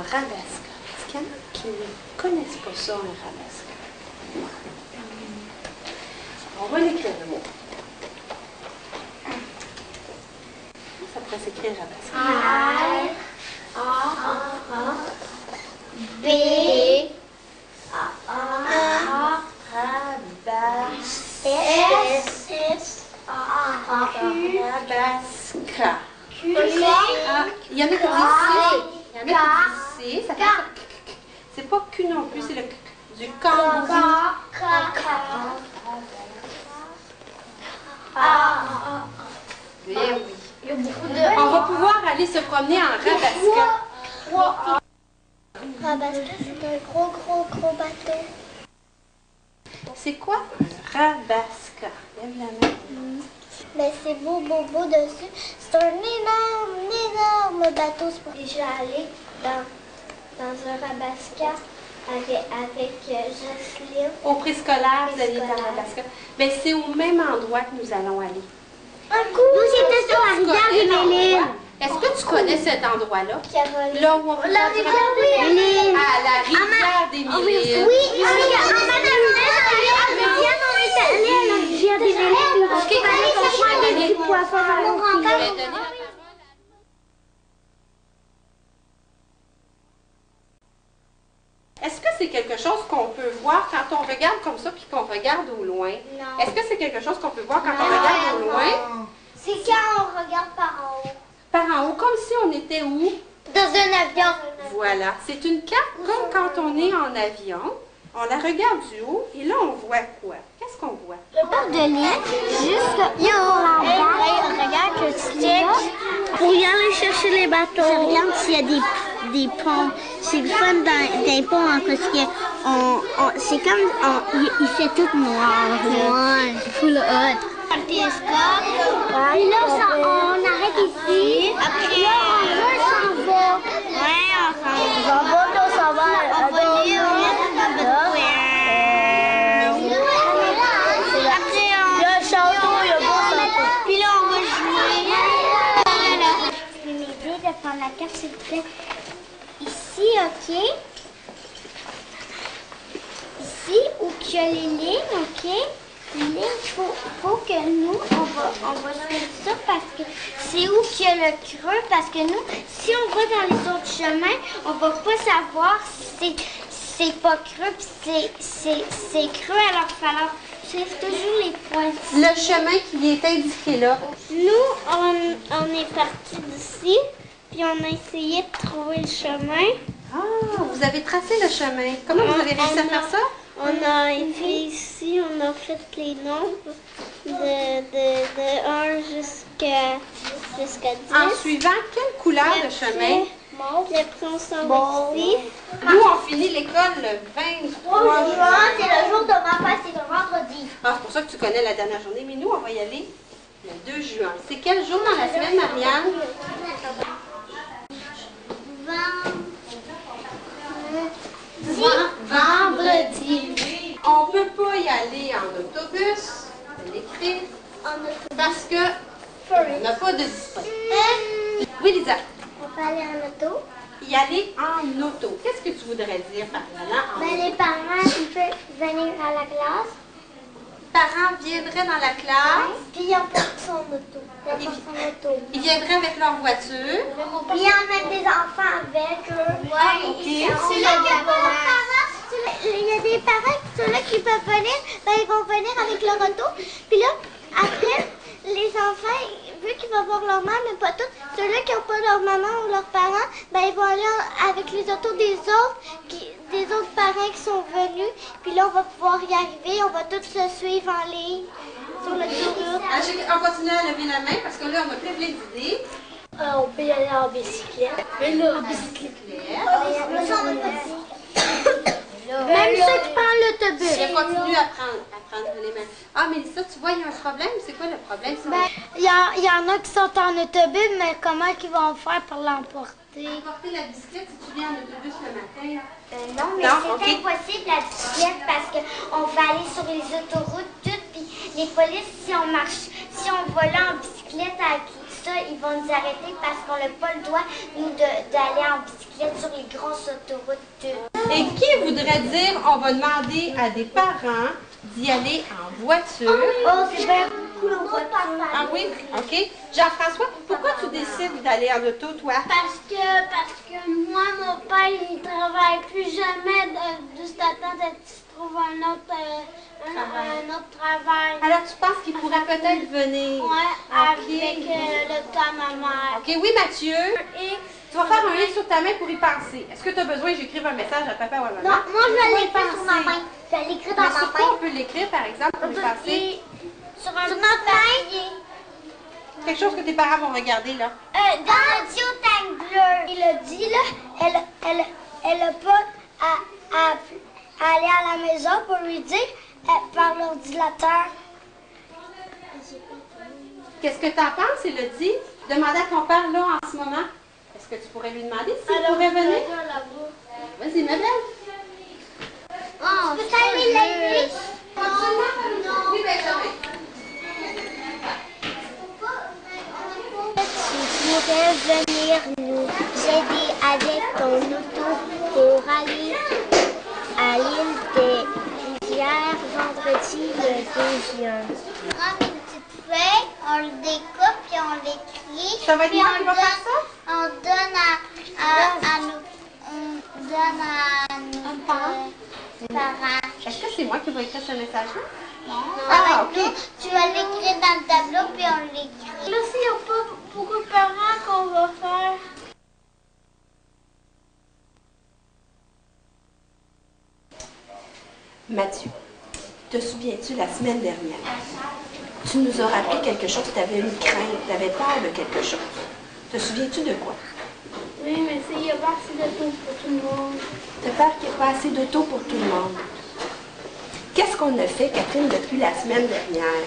Rabasca. Est-ce qu'il y en a qui ne connaissent pas ça, un Rabasca? On va l'écrire le mot. Ça pourrait s'écrire Rabasca. B Rabasca. Il y en a qui disent C. Il y en a qui disent C. Ça fait ça. C'est pas Q non plus, c'est le K. Du cambouis. Eh oui. On va pouvoir aller se promener en Rabasca. Rabasca, c'est un gros bateau. C'est quoi un Rabasca? Lève la main. Ben, c'est beau dessus. C'est un énorme bateau. Je suis allée dans un Rabasca avec Jocelyne. Au préscolaire, vous allez dans Rabasca. Ben, c'est au même endroit que nous allons aller. Nous, c'était sur la rivière de Méline. Est-ce que tu connais cet endroit-là? Caroline. Là où on va La rivière des Mélines. À la rivière des Mélines. Oui, en Madame, on est allé à la rivière des Mélines. Ok, je vais donner la parole. Est-ce que c'est quelque chose qu'on peut voir quand on regarde comme ça puis qu'on regarde au loin? Non. Est-ce que c'est quelque chose qu'on peut voir quand on regarde au loin? C'est quand on regarde par en haut. Par en haut, comme si on était où? Dans un avion. Voilà. C'est une carte comme quand on est en avion. On la regarde du haut et là, on voit quoi? Qu'est-ce qu'on voit? Le parc de l'île, juste regarde le stick pour y aller chercher les bateaux. Je regarde s'il y a des ponts. C'est le fun dans des ponts hein, parce que c'est comme il fait tout noir. Ouais. Full hot. Le télescope. Puis là, on arrête ici. Après, là, on s'en va. Ouais, on s'en va. On s'en va. On va aller au puis là, on va jouer. M'aider de prendre la carte, s'il vous plaît. Ici, OK. Ici, où qu'il y a les lignes, OK. Les lignes, faut que nous, on va suivre ça parce que c'est où qu'il y a le creux. Parce que nous, si on va dans les autres chemins, on va pas savoir si c'est pas creux, puis c'est creux, alors il va falloir suivre toujours les points. Le chemin qui est indiqué là. Nous, on est parti d'ici, puis on a essayé de trouver le chemin. Ah, vous avez tracé le chemin. Comment vous avez réussi à faire ça? On a été ici, on a fait les nombres de 1 jusqu'à 10. En suivant quelle couleur de chemin? Puis après, on s'en va ici. Nous, on finit l'école le 23 juin. C'est le jour de ma fête, c'est le vendredi. Ah, c'est pour ça que tu connais la dernière journée. Mais nous, on va y aller le 2 juin. C'est quel jour dans la semaine, Marianne? Vendredi. On ne peut pas y aller en autobus, je vais l'écrire, parce que on n'a pas de disponible. Oui, Lisa? On peut aller en auto. Y aller en auto. Qu'est-ce que tu voudrais dire par allant en auto? Les parents, ils peuvent venir à la classe. Les parents viendraient dans la classe. Puis ils emportent son auto. Ils viendraient avec leur voiture. Puis ils emmènent des enfants avec eux. Ah, OK. Il y a des parents, ceux-là qui peuvent venir, ben, ils vont venir avec leur auto. Puis là, après, les enfants, vu qu'ils vont voir leur mère, mais pas tous, ceux-là qui n'ont pas leur maman ou leurs parents, ben, ils vont aller avec les autos des autres parents qui sont venus. Puis là, on va pouvoir y arriver, on va tous se suivre en ligne sur l'autoroute. On continue à lever la main parce que là, on a plein d'idées. On peut y aller en bicyclette. En bicyclette. Même ceux qui prennent l'autobus. Je continue à prendre les mains. Ah, mais ça, tu vois, il y a un problème. C'est quoi le problème? Il y en a qui sont en autobus, mais comment ils vont faire pour l'emporter? Emporter la bicyclette si tu viens en autobus le matin. Non, mais c'est impossible la bicyclette parce qu'on va aller sur les autoroutes toutes, puis les polices, si on va là en bicyclette avec ça, ils vont nous arrêter parce qu'on n'a pas le droit, nous, d'aller en bicyclette sur les grosses autoroutes. Et qui voudrait dire, on va demander à des parents d'y aller en voiture? Oh, c'est bien cool en voiture. Ah oui? OK. Jean-François, pourquoi tu décides d'aller en auto, toi? Parce que moi, mon père, il travaille plus jamais juste attendre qu'il trouve un autre travail. Alors, tu penses qu'il pourrait peut-être venir? Ouais, OK. avec le temps à ma mère. OK, oui, Mathieu. Tu vas faire un livre sur ta main pour y penser. Est-ce que tu as besoin que j'écrive un message à papa ou à maman? Non, moi, je vais l'écrire sur ma main. Je vais l'écrire dans Mais ma sur quoi main. on peut l'écrire, par exemple, pour y penser? Sur notre main. Quelque chose que tes parents vont regarder, là. Dans l'audio tank bleu. Il a dit, là, elle a pas à aller à la maison pour lui dire par l'ordinateur. Qu'est-ce que tu en penses, Elodie? Demander à ton père, là, en ce moment. Est-ce que tu pourrais lui demander s'il pourrait venir? Vas-y, ma belle. Oh, tu peux aller la nuit? Non. Oui, Benjamin. Tu pourrais venir nous aider avec ton auto pour aller à l'île des Rivières vendredi le 2 juin. On prend une petite feuille, on le découpe puis on l'écrit. Ça va être puis moi qui va faire ça? On donne à nos parents. Est-ce que c'est moi qui vais écrire ce message-là? Non, Ah, avec ok. nous, tu vas l'écrire dans le tableau puis on l'écrit. Là, s'il n'y a pas beaucoup de parents qu'on va faire. Mathieu, te souviens-tu la semaine dernière? Tu nous as rappelé quelque chose, tu avais une crainte, tu avais peur de quelque chose. Te souviens-tu de quoi? Oui, mais il n'y a pas assez d'auto pour tout le monde. Tu as peur qu'il n'y ait pas assez d'auto pour tout le monde. Qu'est-ce qu'on a fait, Catherine, depuis la semaine dernière?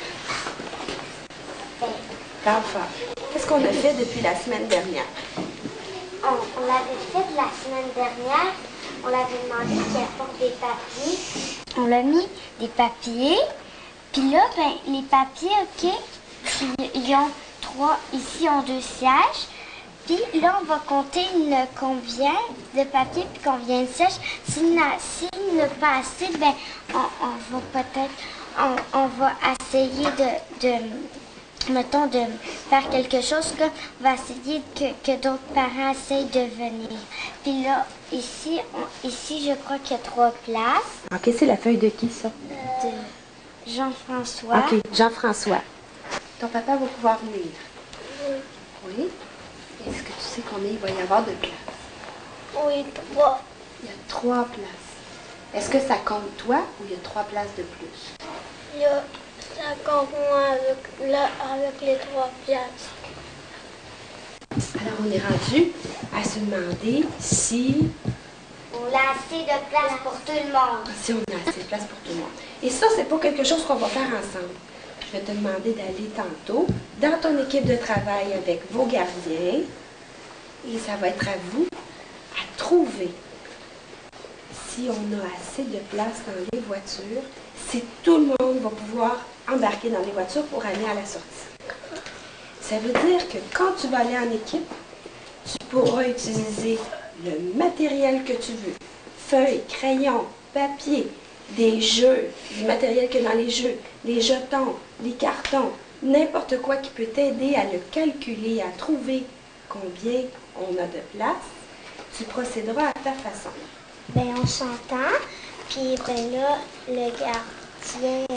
Parle fort. Qu'est-ce qu'on a fait depuis la semaine dernière? On l'avait fait la semaine dernière. On l'avait demandé qu'il apporte des papiers. On l'a mis des papiers. Puis là, ben, les papiers, OK, ils ont ici ont 2 sièges. Puis là, on va compter combien de papiers puis combien de sièges. S'il n'a pas assez, ben, on va peut-être, on va essayer mettons, de faire quelque chose comme on va essayer que d'autres parents essayent de venir. Puis là, ici, je crois qu'il y a 3 places. OK, c'est la feuille de qui, ça? De Jean-François. OK, Jean-François. Ton papa va pouvoir venir. Oui? Est-ce que tu sais combien il va y avoir de places? Oui, 3. Il y a 3 places. Est-ce que ça compte toi ou il y a 3 places de plus? Là, ça compte moi avec les 3 places. Alors, on est rendu à se demander si... On a assez de place pour tout le monde. Si on a assez de place pour tout le monde. Et ça, c'est pas quelque chose qu'on va faire ensemble. Je vais te demander d'aller tantôt dans ton équipe de travail avec vos gardiens. Et ça va être à vous à trouver si on a assez de place dans les voitures, si tout le monde va pouvoir embarquer dans les voitures pour aller à la sortie. Ça veut dire que quand tu vas aller en équipe, tu pourras utiliser le matériel que tu veux. Feuilles, crayons, papier, des jeux, du matériel que dans les jeux, les jetons, les cartons, n'importe quoi qui peut t'aider à le calculer, à trouver combien on a de place. Tu procéderas à ta façon. Ben, on s'entend. Puis ben là, le gardien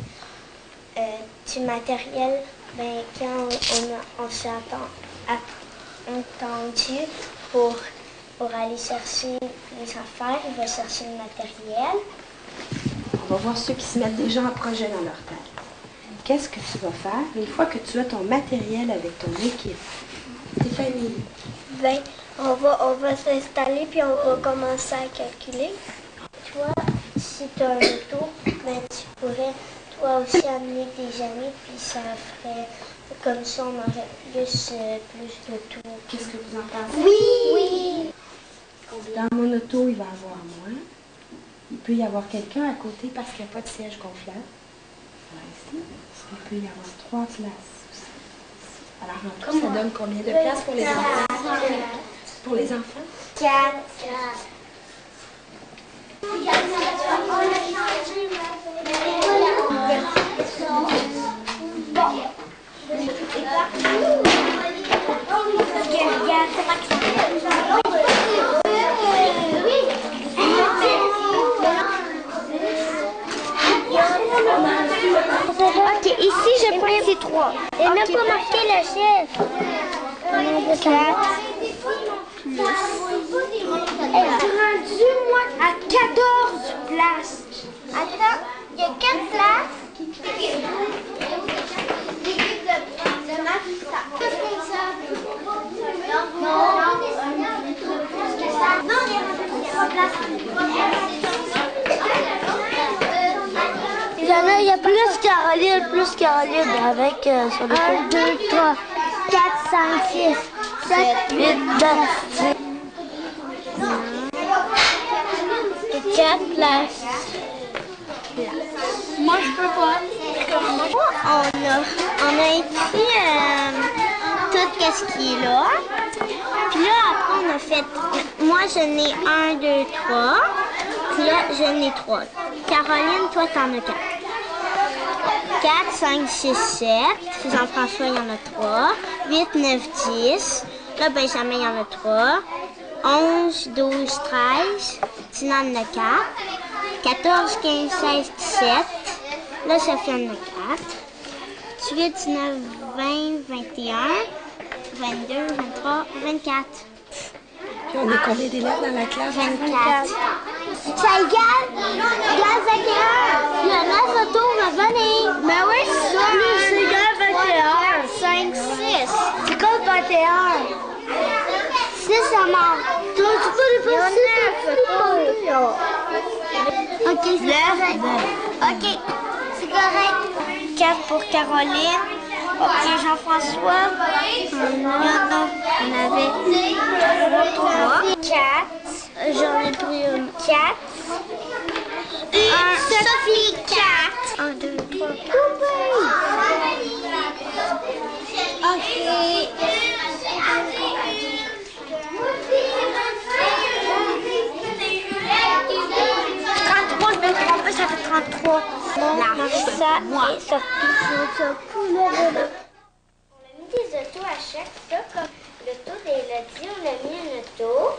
du matériel, ben, quand on s'est entendu pour aller chercher les affaires, il va chercher le matériel. On va voir ceux qui se mettent déjà en projet dans leur tête. Qu'est-ce que tu vas faire une fois que tu as ton matériel avec ton équipe? Stéphanie. Ben, on va s'installer puis on va commencer à calculer. Toi, si tu as un auto, ben, tu pourrais toi aussi amener tes amis puis ça ferait comme ça on aurait plus d'auto. Qu'est-ce que vous en pensez? Oui! Dans mon auto, il va y avoir moi. Il peut y avoir quelqu'un à côté parce qu'il n'y a pas de siège gonflable. Voilà, ici. Il peut y avoir 3 places aussi. Alors, en tout, ça donne combien de places pour les enfants? Pour les enfants? 4. Ok, ici je prends ces 3. Et n'a pas marqué le chiffre. 4 plus. Elle est rendue, moi, à 14 places. Attends, il y a 4 places. Non, il y a 3 places. Il y a plus Caroline avec sur le 1, 2, 3, 4, 5, 6, 7, 8, 9, 10. 4 places. Moi, je peux pas. On a écrit tout ce qui est là. Puis là, après, on a fait... Moi, je n'ai 1, 2, 3. Puis là, je n'ai 3. Caroline, toi, t'en as 4. 4, 5, 6, 7. Jean-François, il y en a 3. 8, 9, 10. Là, Benjamin, il y en a 3. 11, 12, 13. Tina en a 4. 14, 15, 16, 17. Là, Sophie en a 4. 18, 19, 20, 21, 22, 23, 24. Puis on est combien d'élèves dans la classe? 24. Ça égale 21. Il y en a photo, va venir. Mais oui, c'est ça. C'est égal 21. 5, 6. C'est comme 21. 6, ça manque. Tu peux les passer. Ok, c'est correct. Ok, c'est correct. 4 pour Caroline. Ok, Jean-François. On avait 3. 4. J'en ai pris 4. Sophie, 4. 1, 2, 3. Ok. 33, je vais me tromper, ça fait 33. Marissa et Sophie. On a mis des autos à chaque ça, comme l'auto d'Élodie, on a mis un auto.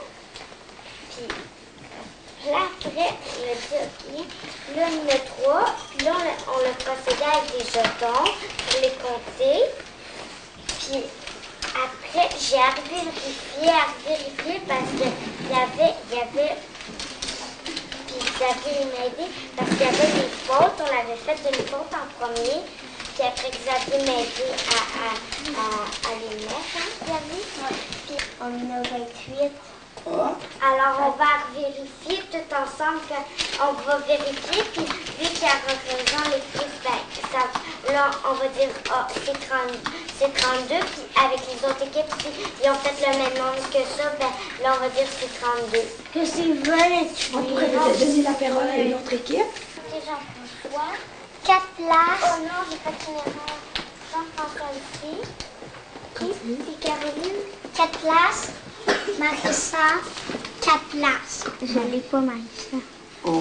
Puis là, après, on a dit OK. Là, il y en a 3. Puis là, on a procédé avec des jetons pour les compter. Puis après, j'ai à vérifier parce qu'il y avait puis Xavier m'a aidé parce qu'il y avait des fautes. On avait fait une faute en premier. Puis après, Xavier m'a aidé à les mettre, hein, Xavier? Puis on en a 28. Alors, on va vérifier tout ensemble. On va vérifier. Puis vu qu'il y a refaisant les plus, ben, là, on va dire c'est 32. Puis avec les autres équipes, si ils ont fait le même nombre que ça, ben, là, on va dire c'est 32. Que c'est 28. On pourrait peut-être donner la parole à une autre équipe. C'est Jean-François. 4 places. Oh non, j'ai fait une erreur. Jean-François ici. Et Caroline. 4 places. Marissa. 4 places. Je n'ai pas Marissa. Oh.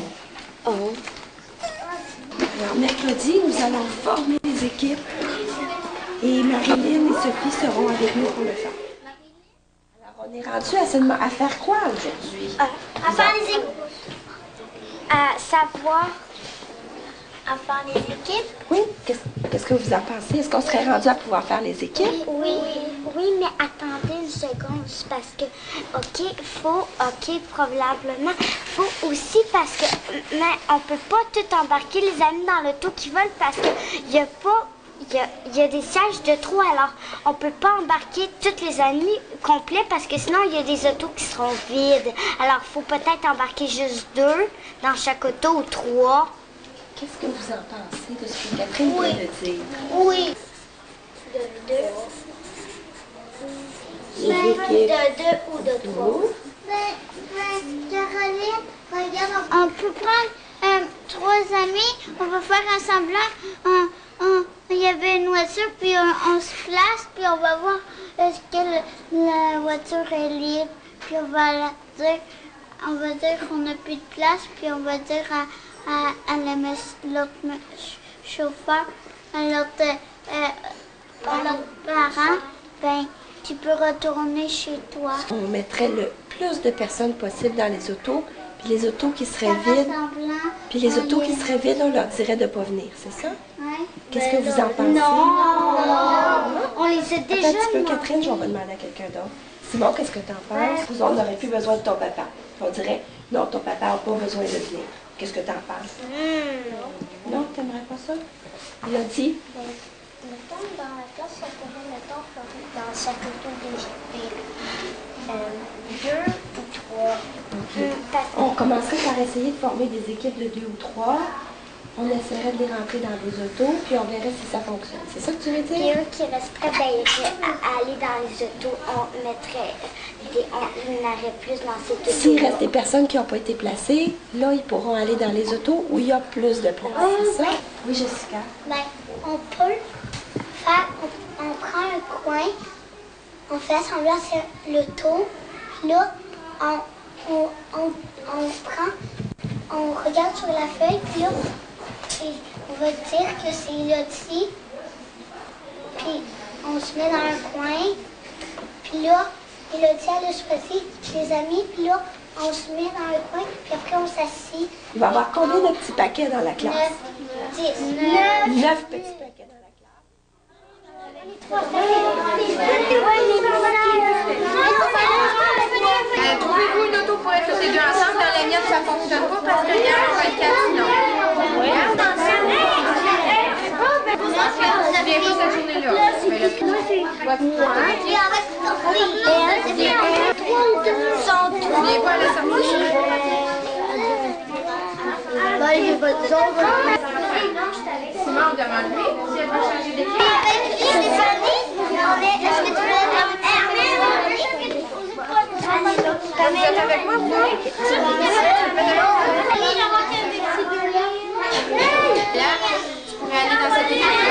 Alors, mercredi, nous allons former les équipes. Et Marilyn et Sophie seront avec nous pour le faire. Alors, on est rendu à faire quoi aujourd'hui? À faire les équipes. À savoir. À faire les équipes. Oui, qu'est-ce que vous en pensez? Est-ce qu'on serait rendu à pouvoir faire les équipes? Oui, mais attendez une seconde, c'est parce que, probablement, faut aussi parce que, mais on peut pas tout embarquer les amis dans l'auto qui veulent parce que il y a des sièges de trop, alors on peut pas embarquer tous les amis complets parce que sinon il y a des autos qui seront vides. Alors faut peut-être embarquer juste 2 dans chaque auto ou 3. Qu'est-ce que vous en pensez de ce que Catherine vient de dire? Oui. De 2. De 2 ou de 3. Caroline, regarde, on peut prendre 3 amis, on va faire un semblant, il y avait une voiture, puis on se place, puis on va voir est-ce que la voiture est libre, puis on va dire qu'on n'a plus de place, puis on va dire à l'autre chauffeur, à l'autre parent, ben, tu peux retourner chez toi. On mettrait le plus de personnes possible dans les autos, puis les autos qui seraient vides, puis les autos qui seraient vides, on leur dirait de ne pas venir, c'est ça? Ouais. Qu'est-ce que vous en pensez? Non! On les a déjà. Attends un petit peu, Catherine, je vais demander à quelqu'un d'autre. Simon, qu'est-ce que tu en penses? Vous autres n'aurez plus besoin de ton papa. On dirait, non, ton papa n'a pas besoin de venir. Qu'est-ce que tu en penses? Non, tu n'aimerais pas ça? Il a dit? Mettons, dans la classe, ça pourrait, mettons, dans chaque auto deux ou trois. On commencerait par essayer de former des équipes de 2 ou 3. On essaierait de les rentrer dans des autos, puis on verrait si ça fonctionne. C'est ça que tu veux Et dire? eux qui resteraient, ben, à aller dans les autos, on mettrait on aurait plus dans ces autos. S'il reste des personnes qui n'ont pas été placées, là, ils pourront aller dans les autos où il y a plus de place. C'est ça? Oui, Jessica. Ben, on peut faire, on prend un coin, on fait semblant c'est l'auto, puis là, on regarde sur la feuille, puis là, on va dire que c'est Elodie, puis on se met dans un coin, puis là, Elodie, elle a choisi ses amis, puis là, on se met dans un coin, puis après on s'assit. Il va y avoir combien de petits paquets dans la classe? 9, 10, 9. 9 petits paquets dans la classe. Trouvez-vous une auto pour être tous les deux ensemble? Dans les miennes, ça ne fonctionne pas parce que hier, on va être 4 sinon. Je viens pas cette journée-là. Mais le viens pas à la sortie. Simon, demande-lui si elle veut changer d'équipe. Vous êtes avec moi, vous? Pierre, tu pourrais aller dans cette équipe-là.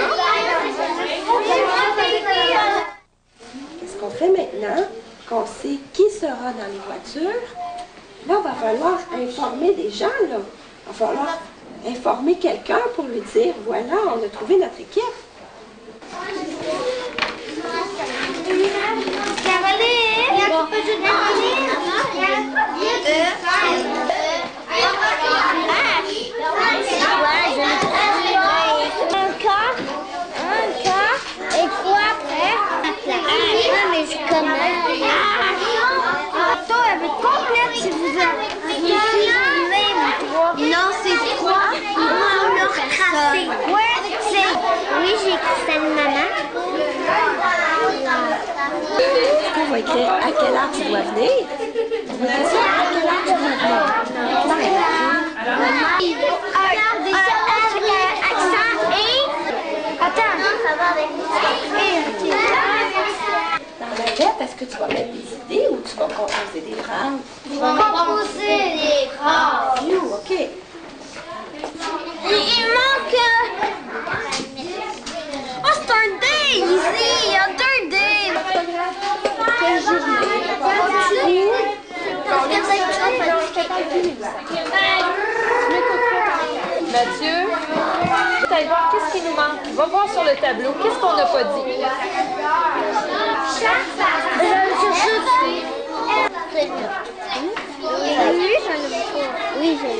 Qu'est-ce qu'on fait maintenant qu'on sait qui sera dans les voitures? Là, il va falloir informer des gens, là. Il va falloir informer quelqu'un pour lui dire, voilà, on a trouvé notre équipe. Et quoi après? Mais je connais. L'auto, elle va être complète si vous avez non, c'est 3. On l'a tracé. Oui, j'ai écrit salut maman. Est-ce qu'on va écrire à quelle heure tu dois venir? On va dire ça, à quelle heure tu dois venir? Accent et... Attends. Dans la lettre, est-ce que tu vas mettre des idées ou tu vas composer des phrases? Composer des phrases. OK. Il manque... Oh, c'est un dé ici. Il y a 2 dés. Quel journée? Mathieu, tu vas voir qu'est-ce qui nous manque. Va voir sur le tableau. Qu'est-ce qu'on n'a pas dit? Oui, je l'ai.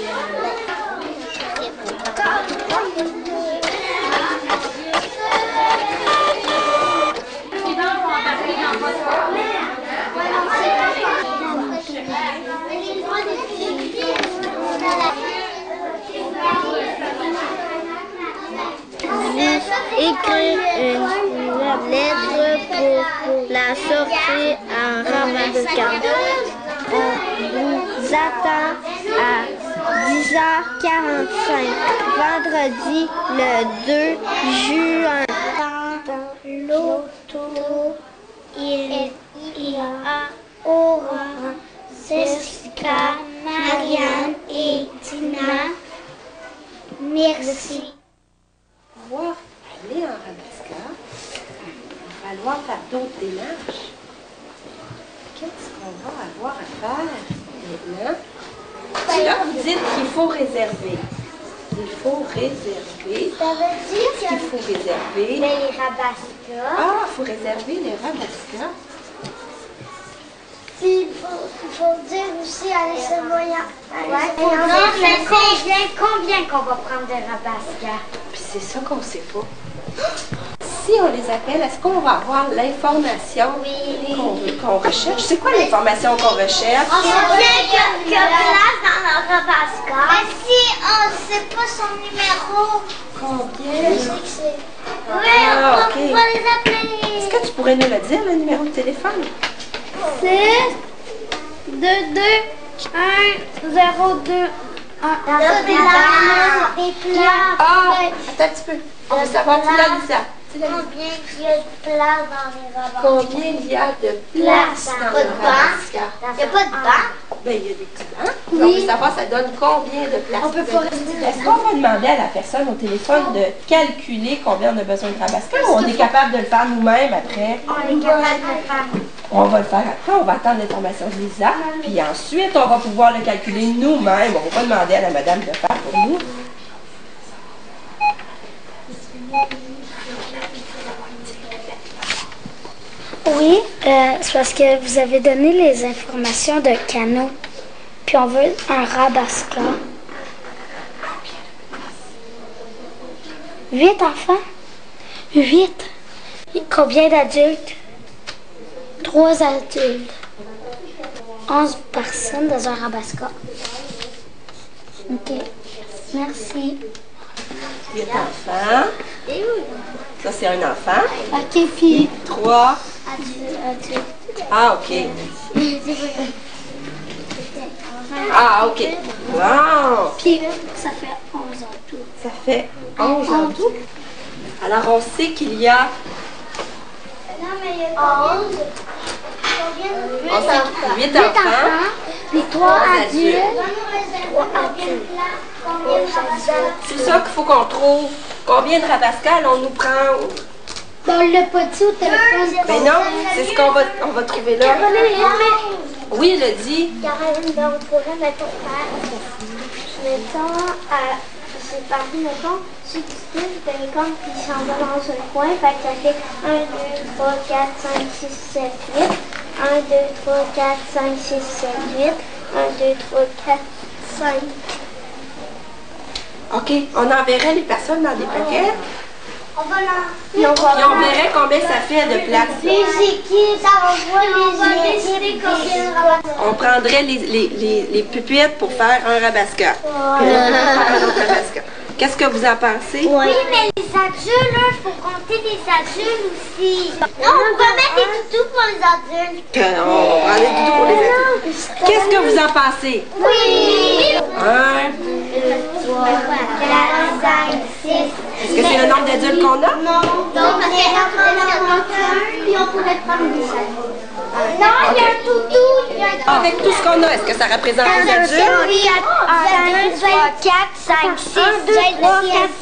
Écrire une lettre pour la sortie en ramassant. On vous attend à 10h45, vendredi le 2 juin. Dans l'auto, il y aura Jessica, Marianne et Tina. Merci. Au revoir. aller en Rabasca. Il va falloir faire d'autres démarches. Qu'est-ce qu'on va avoir à faire maintenant? Puis là, vous dites qu'il faut réserver. Il faut réserver. Ça veut dire Qu'est-ce qu'il faut réserver? Mais les Rabasca. Ah, il faut réserver les Rabasca. Puis, il faut dire aussi aller se moyen. Non, mais c'est combien qu'on va prendre de Rabasca? Puis c'est ça qu'on ne sait pas. Si on les appelle, est-ce qu'on va avoir l'information qu'on recherche? C'est quoi l'information qu'on recherche? On sait bien que place dans le Rabasca. Mais si on ne sait pas son numéro, Combien? je sais que c'est. Oui, Ah, on va ok. pouvoir les appeler. Est-ce que tu pourrais nous le dire, le numéro de téléphone? C'est 22 1 0 2 1. Des places. Ah, attends un petit peu. On veut savoir, tu l'as dit ça. Combien il y a de places dans les Rabasca? Combien il y a de places dans Pas le de banc. Rabasca? Il n'y a pas de banc. Ben, il y a des petits bancs. On veut savoir, ça donne combien de places? On peut pas rester. Est-ce qu'on va demander à la personne au téléphone de calculer combien on a besoin de Rabasca ou on est capable de le faire nous-mêmes après? On est capable de le faire. On va le faire après, on va attendre l'information de Lisa, puis ensuite on va pouvoir le calculer nous-mêmes. On ne va pas demander à la madame de le faire pour nous. Oui, c'est parce que vous avez donné les informations de canot. Puis on veut un Rabasca. 8 enfants? 8. Combien d'adultes? 3 adultes. 11 personnes dans un Rabasca. OK. Merci. 8 enfants. Ça, c'est un enfant. OK, puis 3. adulte. Ah, OK. Ah, OK. Wow! Puis ça fait 11 en tout. Ça fait 11 en tout. Alors, on sait qu'il y a... Non, mais il y a 11. On sait qu'il y a 8 enfants. Puis 3 adultes. C'est ça qu'il faut qu'on trouve. Combien de Rabasca allons-nous prendre? On l'a pas dit au téléphone. Ben non, c'est ce qu'on va trouver là. Oui, il a dit. Caroline, ben, on pourrait, mettons, faire, mettons, séparer, mettons, ceux qui se disent, ben, comme, puis ils s'en vont dans un coin, fait que ça fait 1, 2, 3, 4, 5, 6, 7, 8. 1, 2, 3, 4, 5, 6, 7, 8. 1, 2, 3, 4, 5. OK, on enverrait les personnes dans des paquets. On va là. Puis on verrait combien ça fait de place. Les équipes, ça va les équipes, On prendrait les pupitres pour faire un Rabasca. Puis on pourrait faire un autre Rabasca. Qu'est-ce que vous en pensez? Oui, mais les adultes, là, il faut compter les adultes aussi. Non, on va mettre des toutous pour les adultes. On va prendre des doudous pour les adultes. Qu'est-ce que vous en pensez? Oui. 1. 2, 3, 4, 5, 6. Est-ce que c'est le nombre d'adultes qu'on a? Non, parce qu'il y en a un, puis on pourrait prendre des adultes. Non, il y a un toutou. Avec tout ce qu'on a, est-ce que ça représente les adultes? Oui, 1, 2, 3, 4, 5, 6, 7, 8, 9,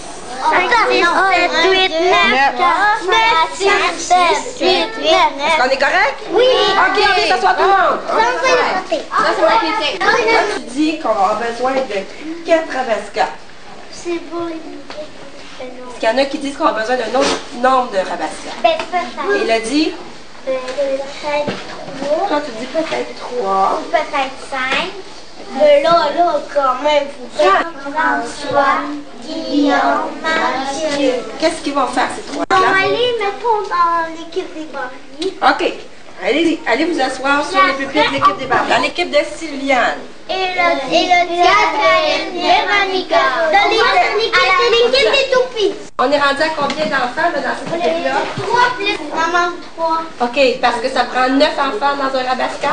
10, 11, 12, 13, 14, 15, 16, 17, 18, 19, 20, 21, 22, 23, 24, 25, 26, 27, 28, 29. Est-ce qu'on est correct? Oui. OK, OK, ça soit tout le monde. Ça, c'est moi qui sais. Là, tu dis qu'on va avoir besoin de 4 Rabasca. C'est beau. Est-ce qu'il y en a qui disent qu'on a besoin d'un autre nombre de Rabasca? Ben, peut-être. Il a dit, Peut-être 3. toi tu dis peut-être 3. Peut-être 5. Mais là, quand même, faut faire François, Guillaume, Mathieu. Qu'est-ce qu'ils vont faire ces On va trois-là? aller, mettons, dans l'équipe des barils. OK. Allez-y, allez vous asseoir sur les pupitres de l'équipe des barres. Dans l'équipe de Sylviane. Et le théâtre de Véronica. Dans l'équipe des toupies. On est rendu à combien d'enfants là, dans cette équipe-là? 3 plus. On manque 3. OK, parce que ça prend 9 enfants dans un Rabasca.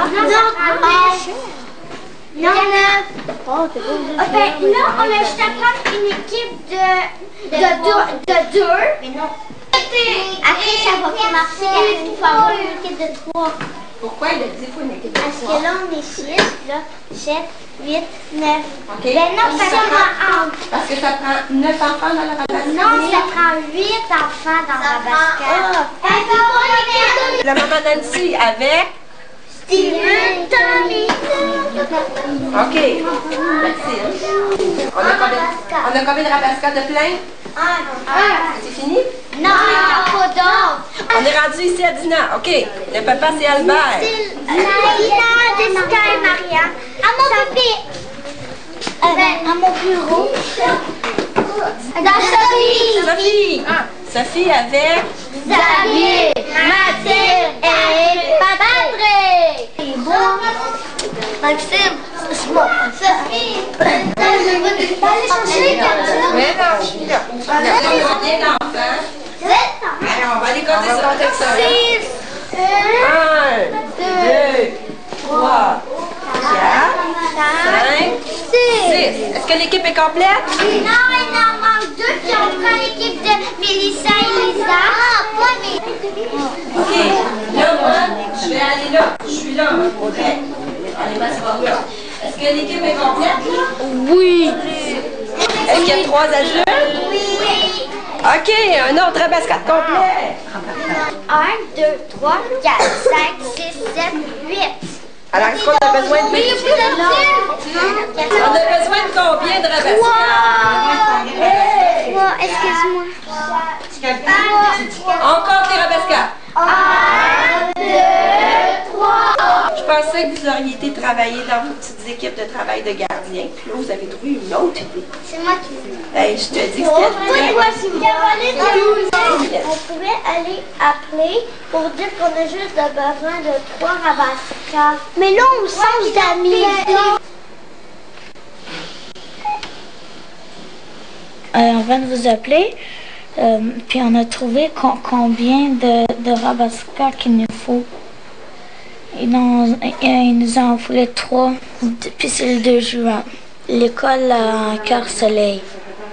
Non, 9. Ben, là, on a juste à prendre une équipe de 2. Mais non. Après, ça va marcher. Il faut avoir une équipe de 3. Pourquoi il a dit qu'il faut une équipe de 3? Parce que là, on est 6, là, 7, 8, 9. OK. Ben non, ça prend Parce que ça prend 9 enfants dans le Rabasca? Non, ça prend 8 enfants dans Rabasca. La maman Nancy avec? Steven, Tommy. OK. Maxime. On a combien de Rabasca de plein? C'est fini? Non, pas d'autres. On est rendu ici à Dina. OK. Le papa, c'est Albert. Naïna, Jessica et Marianne. À mon bébé. À mon bureau. Dans Sophie. Sophie. Sophie avec? Xavier, Mathilde et Patrick. Maxime, c'est bon. Sophie. Allez chercher Mais non, je suis là. Combien d'enfants? 7 Alors, on va les compter sur le texte. 6. 1, 2, 3, 4, 5, 6. Est-ce que l'équipe est complète? Non, il en manque 2 qui ont pris l'équipe de Mélissa et Lisa. Pas mes. OK. Là, moi, je vais aller là. Je suis là, Audrey. Allez, m'asseoir là. Est-ce que l'équipe est complète, là? Oui. Est-ce qu'il y a 3 adultes? Oui. OK, un autre Rabasca complet. 1, 2, 3, 4, 5, 6, 7, 8. Alors, est-ce qu'on a besoin de... Oui, On a besoin de combien de Rabasca? Excuse-moi. On compte les Rabasca. 1, 2, 3. Je pensais que vous auriez été travailler dans vos petites équipes de travail de gardien. Puis là, vous avez trouvé une autre idée. C'est moi qui veux. Hey, je te dis que c'était... On pouvait aller appeler pour dire qu'on a juste besoin de 3 Rabasca. Mais là, on change d'amis. On vient de vous appeler, puis on a trouvé combien de Rabasca qu'il nous faut. Il nous en voulait 3, puis c'est le 2 juin. L'école à Cœur-Soleil.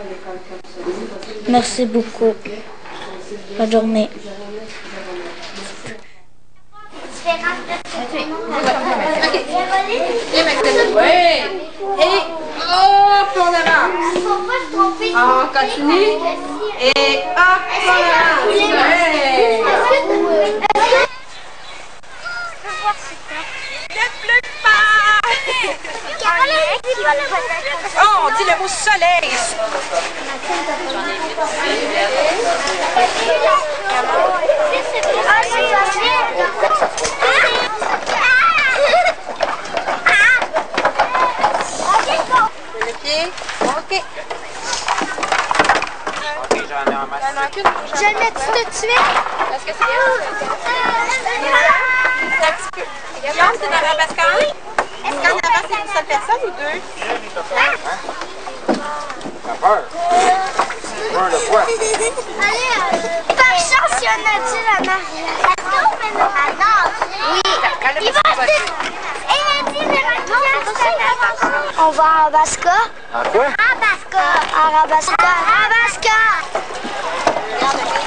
Merci beaucoup. Bonne journée. Oui. Et hop, on avance. Faut pas se tromper. On continue. Et hop, on avance. Ouais. Ne pleut pas. Oh, on dit le mot soleil. Le pied. OK. J'en ai en masse. Je le mets tout de suite. Est-ce que c'est bien? Un petit peu. Guillaume, c'est dans Rabasca? Oui. Est-ce qu'en avant, c'est une seule personne ou 2? T'as peur? Peur de quoi? Allez, par chance, il y en a-t-il en arrière? Est-ce qu'on met nos radars? Oui. Il va dire... On va à Rabasca. À quoi? Rabasca. À Rabasca. Rabasca.